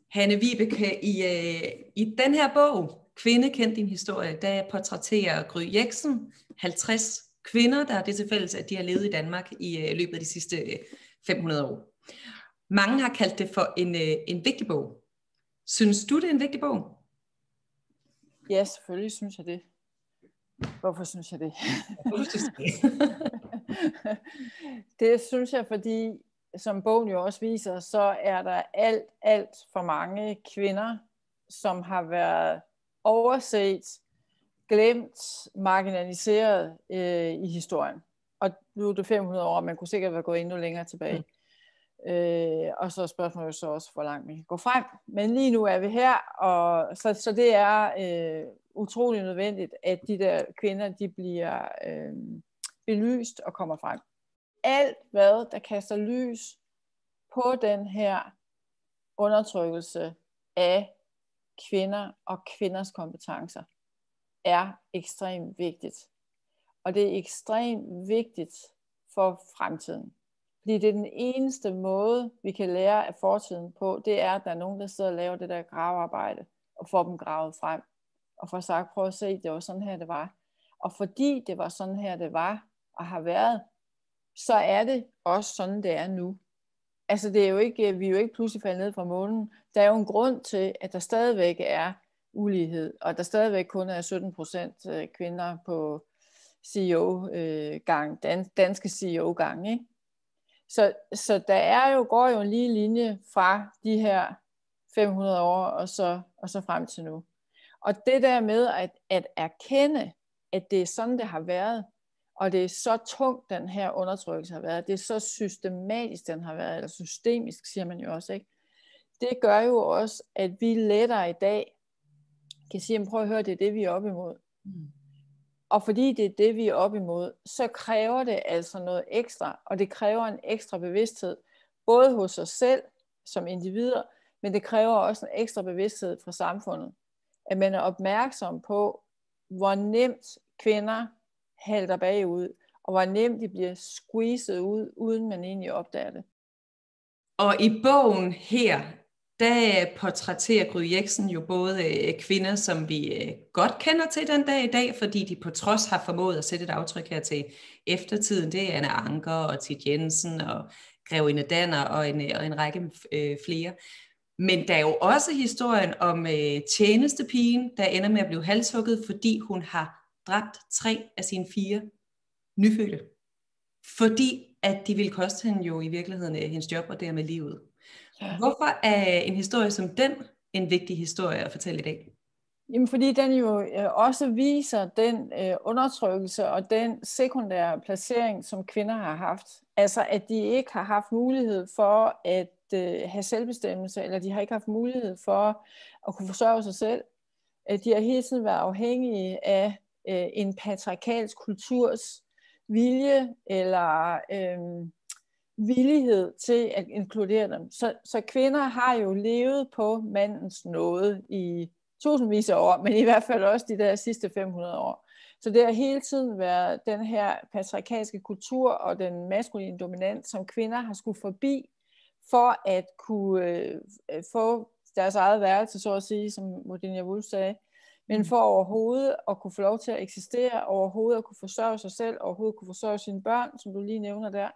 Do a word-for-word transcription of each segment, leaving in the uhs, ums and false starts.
Hanne Vibeke, i, øh, i den her bog, Kvinde kend din historie, der portrætterer Gry Jexen halvtreds kvinder, der er det til fælles, at de har levet i Danmark i øh, løbet af de sidste øh, fem hundrede år. Mange har kaldt det for en, øh, en vigtig bog. Synes du, det er en vigtig bog? Ja, selvfølgelig synes jeg det. Hvorfor synes jeg det? Det synes jeg, fordi som bogen jo også viser, så er der alt, alt for mange kvinder, som har været overset, glemt, marginaliseret øh, i historien. Og nu er det fem hundrede år, man kunne sikkert være gået endnu længere tilbage. Mm. Øh, og så er spørgsmålet så også, hvor langt vi kan gå frem. Men lige nu er vi her, og så, så det er øh, utrolig nødvendigt, at de der kvinder, de bliver øh, belyst og kommer frem. Alt hvad, der kaster lys på den her undertrykkelse af kvinder og kvinders kompetencer, er ekstremt vigtigt. Og det er ekstremt vigtigt for fremtiden. Fordi det er den eneste måde, vi kan lære af fortiden på, det er, at der er nogen, der sidder og laver det der gravearbejde, og får dem gravet frem. Og får sagt, prøv at se, det var sådan her, det var. Og fordi det var sådan her, det var, og har været, så er det også sådan, det er nu. Altså, det er jo ikke, vi er jo ikke pludselig faldet ned fra månen. Der er jo en grund til, at der stadigvæk er ulighed, og der stadigvæk kun er sytten procent kvinder på C E O-gang, danske C E O-gang, ikke? Så, så der er jo, går jo en lige linje fra de her fem hundrede år, og så, og så frem til nu. Og det der med at, at erkende, at det er sådan, det har været, og det er så tungt, den her undertrykkelse har været, det er så systematisk, den har været, eller systemisk, siger man jo også, ikke? Det gør jo også, at vi lettere i dag kan sige, prøv at høre, det er det, vi er op imod. Mm. Og fordi det er det, vi er op imod, så kræver det altså noget ekstra, og det kræver en ekstra bevidsthed, både hos os selv som individer, men det kræver også en ekstra bevidsthed fra samfundet. At man er opmærksom på, hvor nemt kvinder halter bagud, og hvor nemt de bliver squeezet ud, uden man egentlig opdager det. Og i bogen her, der portrætterer Gry Jexen jo både kvinder, som vi godt kender til den dag i dag, fordi de på trods har formået at sætte et aftryk her til eftertiden. Det er Anna Ancher og Thit Jensen og Grevinde Danner og en, og en række øh, flere. Men der er jo også historien om øh, tjenestepigen, der ender med at blive halshugget, fordi hun har dræbt tre af sine fire nyfødte. Fordi at de ville koste hende jo i virkeligheden hendes job og dermed livet. Hvorfor er en historie som den en vigtig historie at fortælle i dag? Jamen fordi den jo også viser den øh, undertrykkelse og den sekundære placering, som kvinder har haft. Altså at de ikke har haft mulighed for at øh, have selvbestemmelse, eller de har ikke haft mulighed for at kunne forsørge sig selv. De har hele tiden været afhængige af øh, en patriarkalsk kulturs vilje eller øh, villighed til at inkludere dem. Så, så kvinder har jo levet på mandens nåde i tusindvis af år, men i hvert fald også de der sidste fem hundrede år. Så det har hele tiden været den her patriarkalske kultur og den maskuline dominans, som kvinder har skulle forbi, for at kunne øh, få deres eget værelse, så at sige, som Virginia Woolf sagde, men for overhovedet at kunne få lov til at eksistere, overhovedet at kunne forsørge sig selv, overhovedet at kunne forsørge sine børn, som du lige nævner der.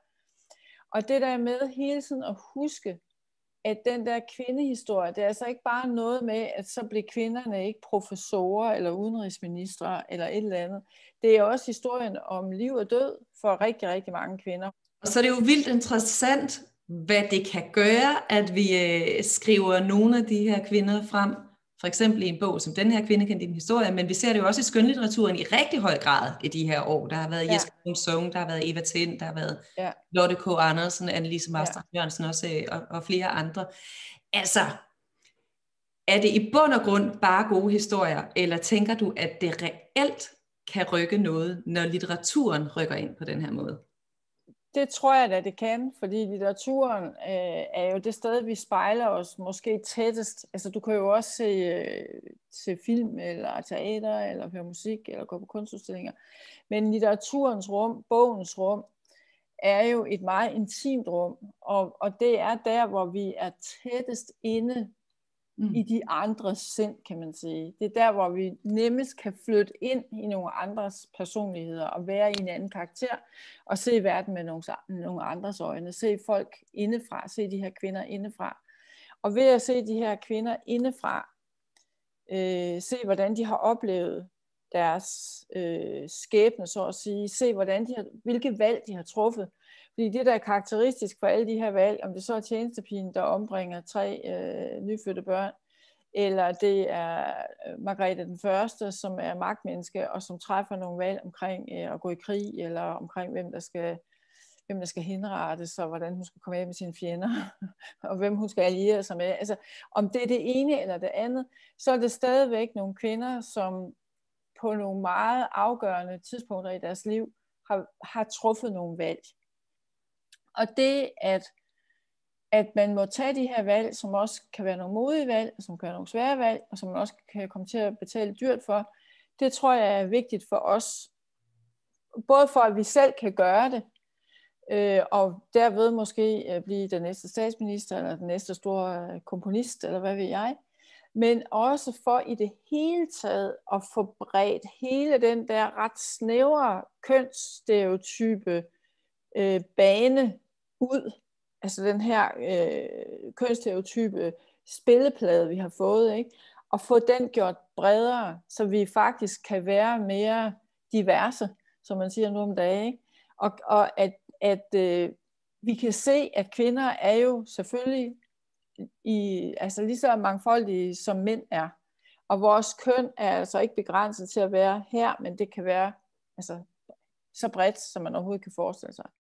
Og det der med hele tiden at huske, at den der kvindehistorie, det er altså ikke bare noget med, at så bliver kvinderne ikke professorer eller udenrigsministre eller et eller andet. Det er også historien om liv og død for rigtig, rigtig mange kvinder. Og så er det jo vildt interessant, hvad det kan gøre, at vi øh, skriver nogle af de her kvinder frem, for eksempel i en bog som den her, Kvinde kend din historie, men vi ser det jo også i skønlitteraturen i rigtig høj grad i de her år. Der har været ja. Jesper Bruun Sung, der har været Eva Tind, der har været ja. Lotte K. Andersen, Annelise Marstrand ja. Jørgensen også, og, og flere andre. Altså, er det i bund og grund bare gode historier, eller tænker du, at det reelt kan rykke noget, når litteraturen rykker ind på den her måde? Det tror jeg da, det kan, fordi litteraturen øh, er jo det sted, vi spejler os måske tættest. Altså du kan jo også se, øh, se film, eller teater, eller høre musik, eller gå på kunstudstillinger. Men litteraturens rum, bogens rum, er jo et meget intimt rum, og, og det er der, hvor vi er tættest inde mm. i de andres sind, kan man sige. Det er der, hvor vi nemmest kan flytte ind i nogle andres personligheder, og være i en anden karakter, og se verden med nogle, nogle andres øjne, se folk indefra, se de her kvinder indefra. Og ved at se de her kvinder indefra, øh, se hvordan de har oplevet deres øh, skæbne, så at sige, se hvordan de har, hvilke valg de har truffet. Fordi det, der er karakteristisk for alle de her valg, om det så er tjenestepigen, der ombringer tre øh, nyfødte børn, eller det er Margrethe den Første, som er magtmenneske, og som træffer nogle valg omkring øh, at gå i krig, eller omkring, hvem der skal, hvem der skal henrettes, og hvordan hun skal komme af med sine fjender, og hvem hun skal alliere sig med. Altså, om det er det ene eller det andet, så er det stadigvæk nogle kvinder, som på nogle meget afgørende tidspunkter i deres liv har, har truffet nogle valg. Og det, at, at man må tage de her valg, som også kan være nogle modige valg, som kan være nogle svære valg, og som man også kan komme til at betale dyrt for, det tror jeg er vigtigt for os. Både for, at vi selv kan gøre det, øh, og derved måske øh, blive den næste statsminister, eller den næste store komponist, eller hvad ved jeg, men også for i det hele taget at få bredt hele den der ret snævre kønsstereotype øh, bane ud, altså den her øh, kønsstereotype spilleplade, vi har fået, ikke? Og få den gjort bredere, så vi faktisk kan være mere diverse, som man siger nu om dagen, ikke? Og, og at, at øh, vi kan se, at kvinder er jo selvfølgelig i, altså lige så mangfoldige som mænd er. Og vores køn er altså ikke begrænset til at være her, men det kan være altså, så bredt, som man overhovedet kan forestille sig.